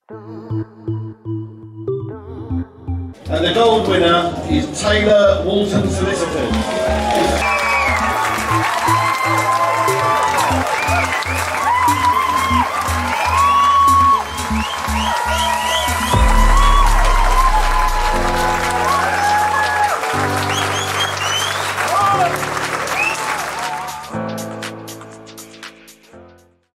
And the gold winner is Taylor Walton Solicitors.